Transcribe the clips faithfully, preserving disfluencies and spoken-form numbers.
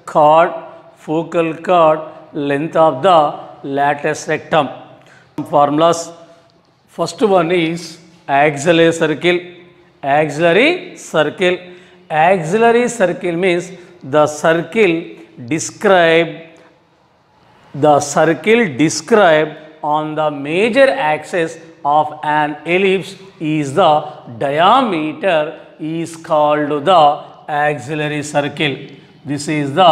chord, focal chord, length of the latex rectum. Formulas. First one is axillary circle. Axillary circle. Axillary circle means the circle described the circle described on the major axis of an ellipse is the diameter is called the axillary circle. This is the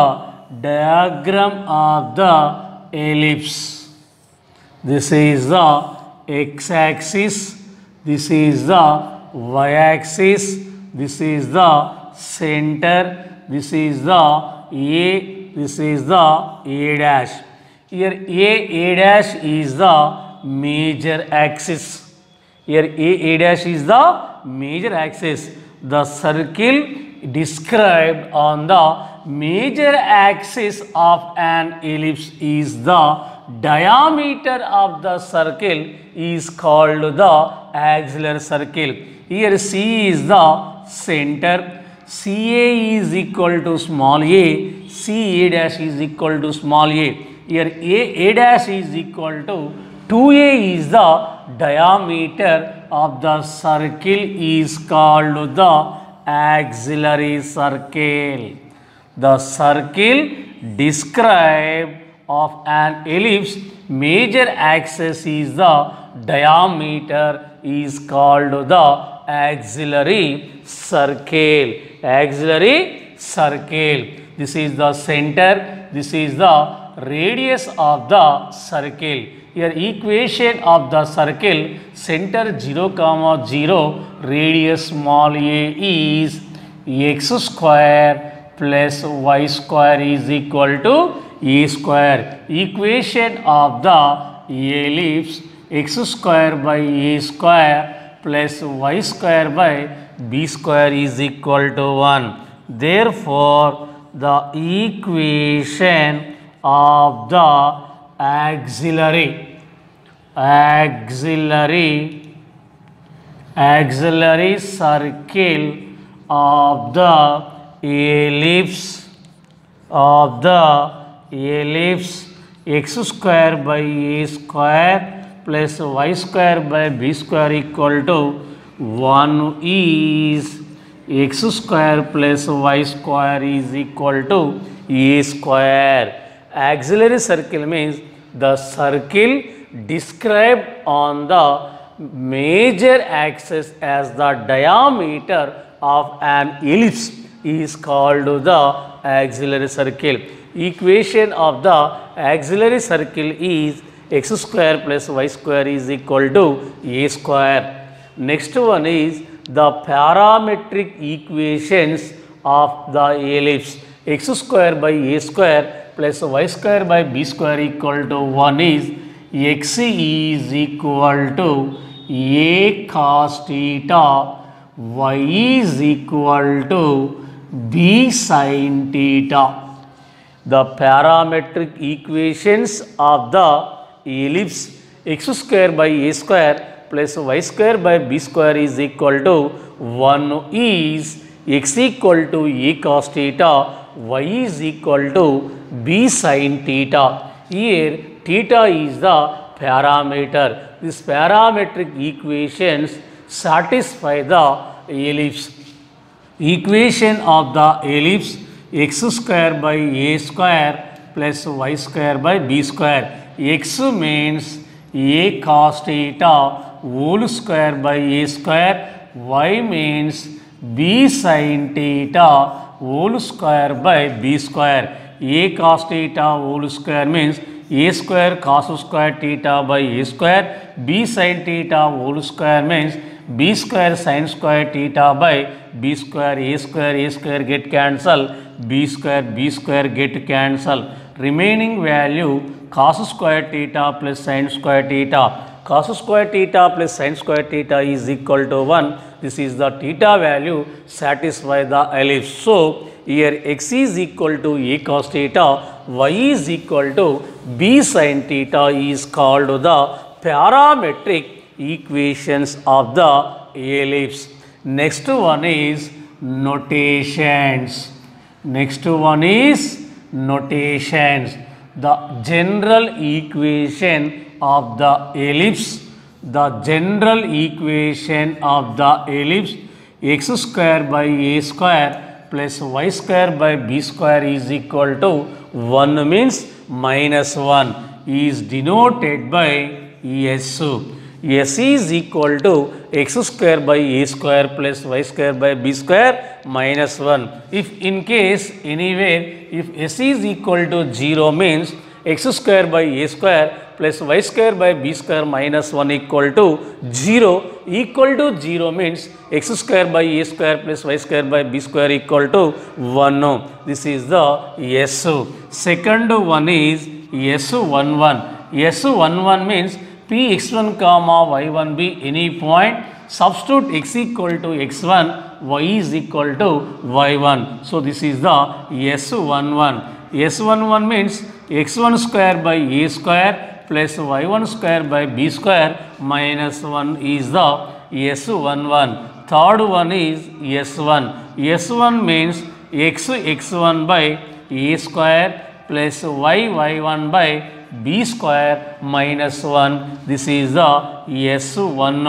diagram of the ellipse. This is the x-axis, this is the y-axis, this is the center, this is the A, this is the A dash. Here A, A dash is the major axis. Here A, A dash is the major axis. The circle described on the major axis of an ellipse is the diameter of the circle is called the axillary circle. Here C is the center. C A is equal to small a. C A dash is equal to small a. Here A, A dash is equal to two A is the diameter of the circle is called the axillary circle. The circle described of an ellipse major axis is the diameter is called the axillary circle. Axillary circle. This is the center. This is the radius of the circle. Here equation of the circle, center zero comma zero, radius small a is x square plus y square is equal to a square. Equation of the ellipse, x square by a square plus y square by b square is equal to one. Therefore, the equation of the axillary axillary axillary circle of the ellipse of the ellipse x square by a square plus y square by b square equal to one is x square plus y square is equal to a square. Axillary circle means the circle described on the major axis as the diameter of an ellipse is called the axillary circle. Equation of the axillary circle is x square plus y square is equal to a square. Next one is the parametric equations of the ellipse. X square by a square plus y square by b square equal to one is x is equal to a cos theta, y is equal to b sin theta. The parametric equations of the ellipse x square by a square plus y square by b square is equal to one is x equal to a cos theta, y is equal to b sin theta. Here theta is the parameter. These parametric equations satisfy the ellipse. Equation of the ellipse x square by a square plus y square by b square. X means a cos theta whole square by a square. Y means b sin theta whole square by b square. A cos theta whole square means a square cos square theta by a square. B sin theta whole square means b square sin square theta by b square. A square a square get cancel, b square b square get cancel. Remaining value cos square theta plus sin square theta. Cos square theta plus sin square theta is equal to one. This is the theta value satisfy the ellipse. So here x is equal to a cos theta, y is equal to b sin theta is called the parametric equations of the ellipse. Next one is notations. Next one is notations. The general equation of the ellipse, the general equation of the ellipse x square by a square plus y square by b square is equal to one means minus one is denoted by S. S is equal to x square by a square plus y square by b square minus one. If in case anywhere if S is equal to zero means x square by a square plus y square by b square minus one equal to zero. Equal to zero means x square by a square plus y square by b square equal to one. This is the S. Second one is S one one. S one one means p x one comma y one be any point, substitute x equal to x one, y is equal to y one. So this is the S one one. S one one means x one square by a square plus y one square by b square minus one is the S one one. Third one is S one. S one means x x one by a square plus y y one by b square minus one. This is the S one.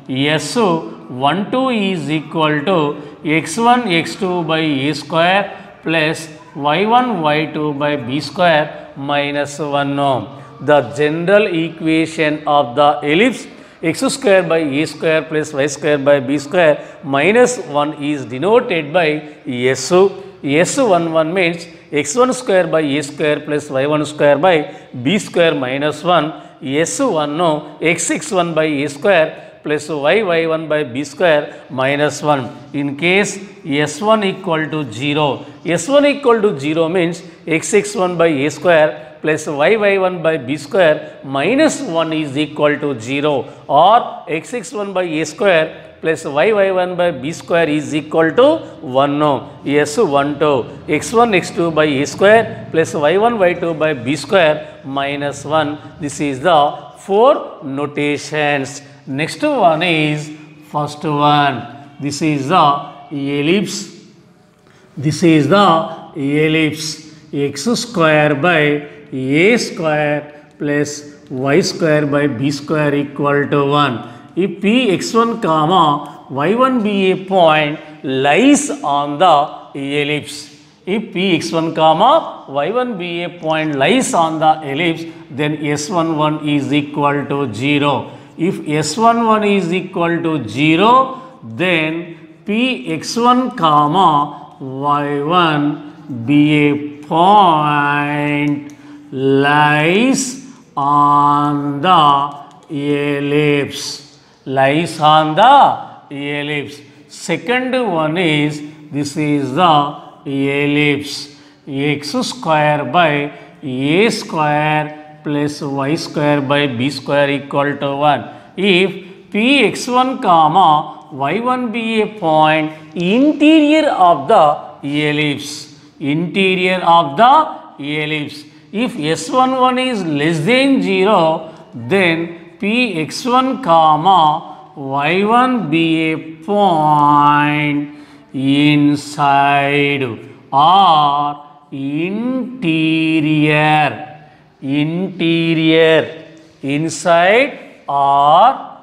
S one two is equal to x one x two by a square plus y one y two by b square minus one. The general equation of the ellipse x square by a square plus y square by b square minus one is denoted by S. S one one means x one square by a square plus y one square by b square minus one. S one no x x one by a square plus y y one by b square minus one. In case S one equal to zero, S one equal to zero means x x one by a square plus y y one by b square minus one is equal to zero, or x x one by a square plus y y one by b square is equal to one. S one two. x one x two by a square plus y one y two by b square minus one. This is the four notations. Next one is first one. This is the ellipse. This is the ellipse. X square by a square plus y square by b square equal to one. If p x one comma y one be a point lies on the ellipse. If p x one comma y one be a point lies on the ellipse, then S one one is equal to zero. If S one one is equal to zero, then p x one comma y one be a point lies on the ellipse. Lies on the ellipse. Second one is, this is the ellipse. X square by a square plus y square by b square equal to one. If p x one comma y one be a point interior of the ellipse. Interior of the ellipse. If S one one is less than zero, then p x one comma y one be a point inside or interior, interior, inside or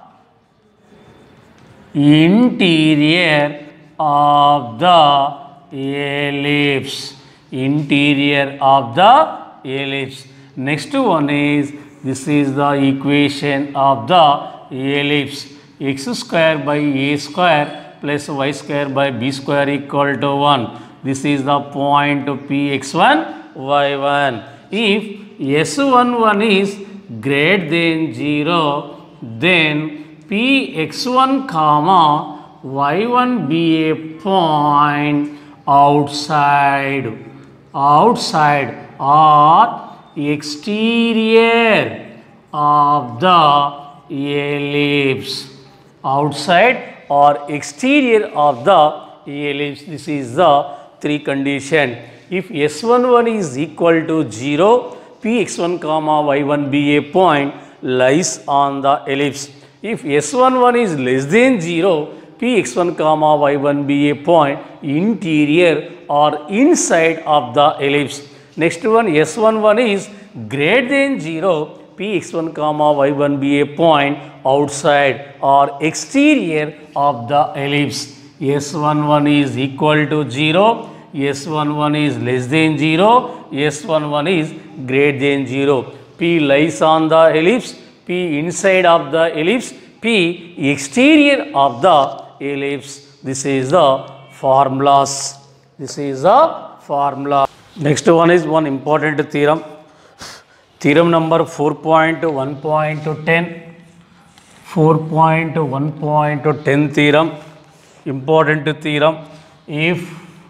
interior of the ellipse, interior of the ellipse. Next one is, this is the equation of the ellipse. X square by a square plus y square by b square equal to one. This is the point p x one y one. If S one one is greater than zero, then p x one comma y one be a point outside, outside or exterior of the ellipse, outside or exterior of the ellipse. This is the three condition. If S one one is equal to zero, p x one comma y one be a point lies on the ellipse. If S one one is less than zero, p x one comma y one be a point interior or inside of the ellipse. Next one S one one is greater than zero. P x one comma y one be a point outside or exterior of the ellipse. S one one is equal to zero. S one one is less than zero. S one one is greater than zero. P lies on the ellipse. P inside of the ellipse. P exterior of the ellipse. This is the formulas. This is the formula. Next one is one important theorem. Theorem number four point one point ten. four point one point ten theorem. Important theorem. If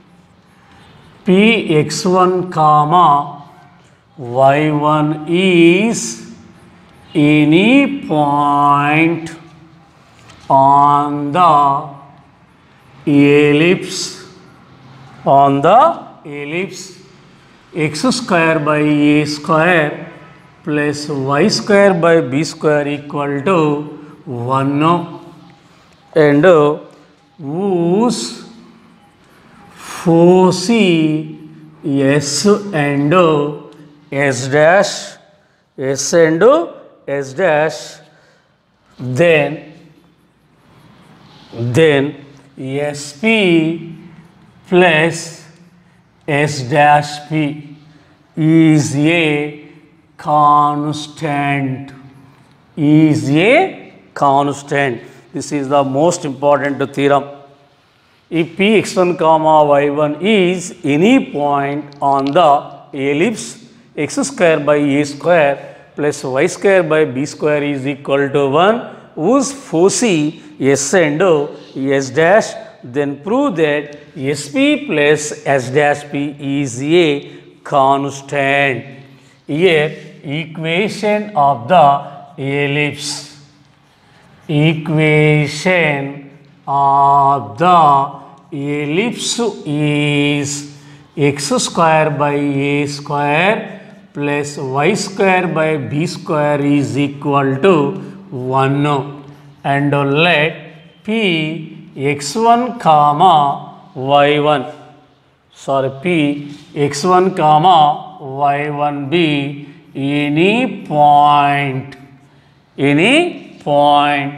P x one comma y one is any point on the ellipse on the ellipse x square by a square plus y square by b square equal to one, and whose foci s and s dash s and s dash, then then sp plus s dash p is a constant, is a constant. This is the most important theorem. If p x one comma y one is any point on the ellipse x square by a square plus y square by b square is equal to one, whose foci s and s dash, then prove that sp plus s dash p is a constant. Here equation of the ellipse, equation of the ellipse is x square by a square plus y square by b square is equal to one, and let p x one comma y one, sorry p x one comma y one be any point, any point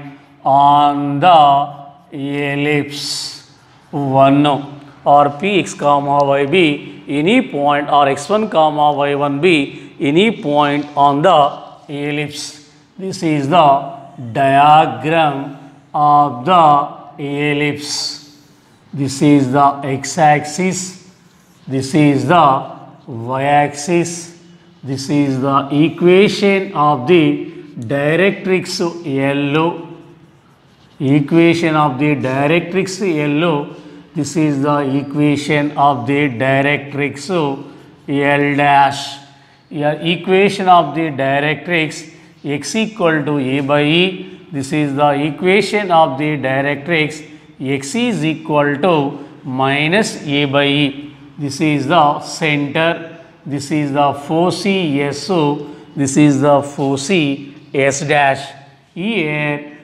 on the ellipse one, or p x comma y be any point, or x one comma y one be any point on the ellipse. This is the diagram of the ellipse. This is the x-axis, this is the y-axis, this is the equation of the directrix L, equation of the directrix L, this is the equation of the directrix L dash. Here equation of the directrix x equal to a by e, this is the equation of the directrix x is equal to minus a by e. This is the center, this is the foci S O, this is the foci S dash. Here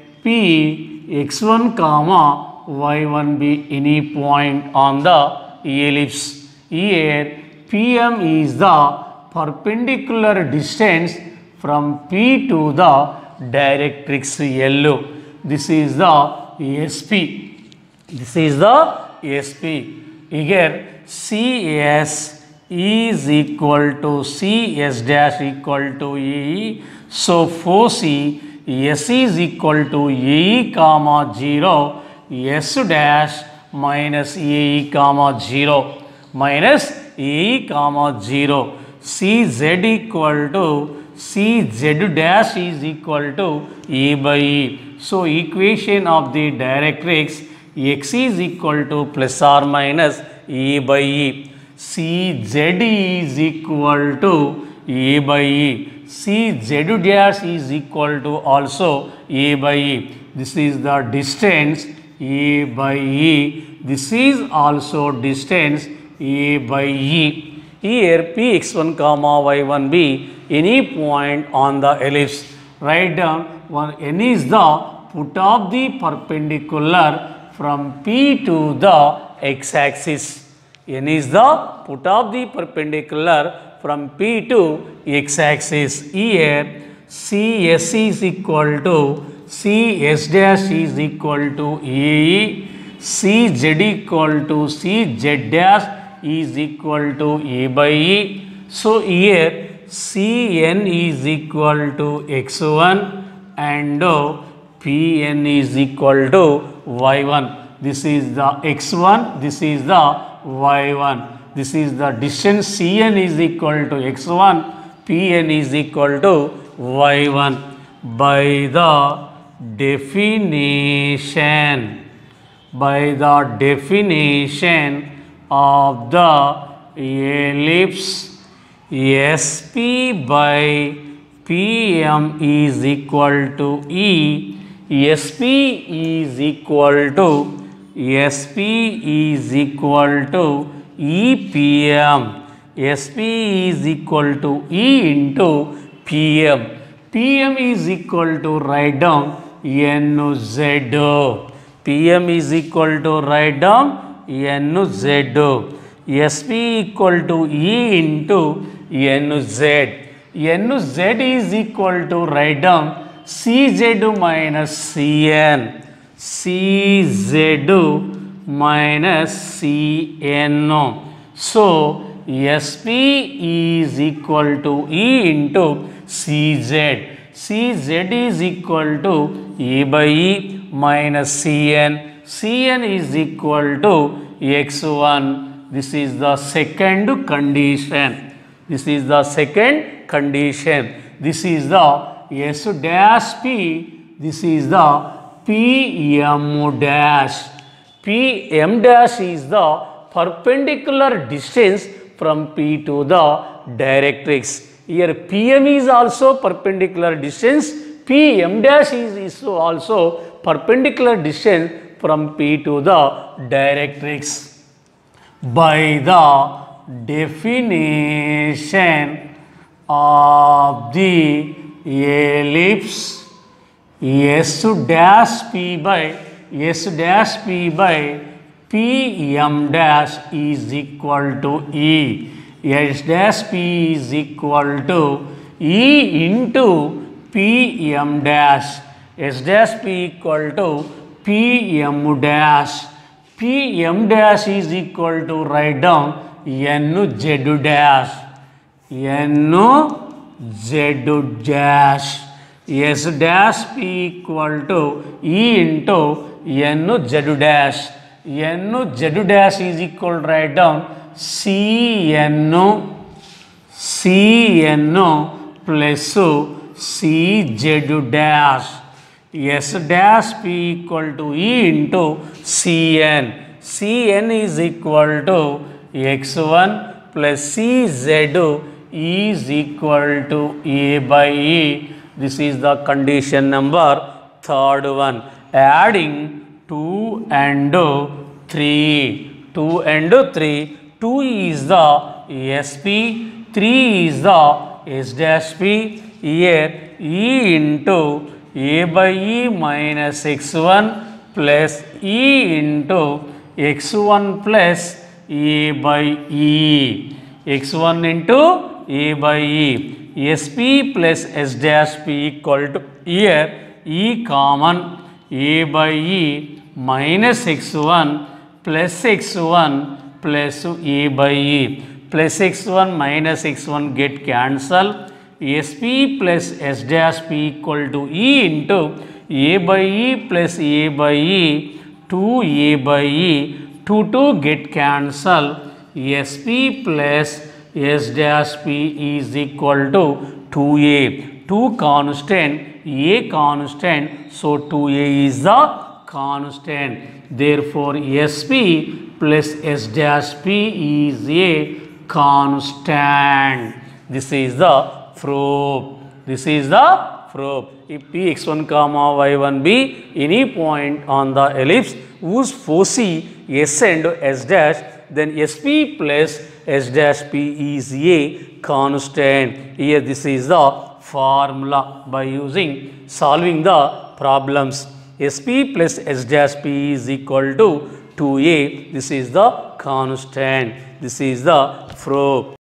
P x one comma y one be any point on the ellipse. Here P M is the perpendicular distance from P to the directrix L. This is the S P. This is the S P. Here C S is equal to C S dash equal to E. So foci S is equal to E comma zero, S dash minus E comma zero, minus E comma zero. C Z equal to C Z dash is equal to E by E. So equation of the directrix x is equal to plus or minus E by E. C Z is equal to E by E. C Z dash is equal to also E by E. This is the distance E by E. This is also distance E by E. Here P x one comma y one be any point on the ellipse. Write down one n is the put of the perpendicular from P to the x-axis. N is the put of the perpendicular from P to x-axis. Here C S is equal to C S dash is equal to A, C Z equal to C Z dash is equal to A by E. So here C N is equal to x one and P N is equal to y one. This is the x one, this is the y one. This is the distance. C N is equal to x one, P N is equal to y one. By the definition, by the definition of the ellipse, S P by P M is equal to E. S P is equal to S P is equal to E P M. S P is equal to E into P M. P M is equal to, write down N Z. P M is equal to, write down N Z. S P equal to E into N Z. N Z is equal to, write down C Z minus C N. C Z minus C N. So S P is equal to E into C Z. C Z is equal to A by E minus C N. C N is equal to x one. This is the second condition. This is the second condition. This is the S dash P. This is the P M dash. P M dash is the perpendicular distance from P to the directrix. Here P M is also perpendicular distance. P M dash is also perpendicular distance from P to the directrix. By the definition of the ellipse, S dash P by S dash P by P M dash is equal to E. S dash P is equal to E into P M dash. S dash P equal to P M dash. P M dash is equal to, write down N Z dash. N Z dash. S dash P equal to E into N Z dash. N Z dash is equal to, write down C N C N plus C Z dash. S dash P equal to E into C N. C N is equal to x one plus C Z is equal to A by E. This is the condition number third one. Adding two and three. two and three. two is the S P. three is the S dash P. Here E into A by E minus x one plus E into x one plus A by E. x one into A by E. S P plus S dash P equal to, here E common, A by E minus x one plus x one plus A by E. Plus x one minus x one get cancel. S P plus S dash P equal to E into A by E plus A by E, two A by E, two two get cancel. S P plus S dash P is equal to two A. two constant, A constant, so two A is the constant. Therefore, S P plus S dash P is a constant. This is the proof. This is the proof. If P x one comma y one be any point on the ellipse whose foci S and S dash, then S P plus S dash P is a constant. Here this is the formula by using solving the problems. S P plus S dash P is equal to two A. This is the constant. This is the proof.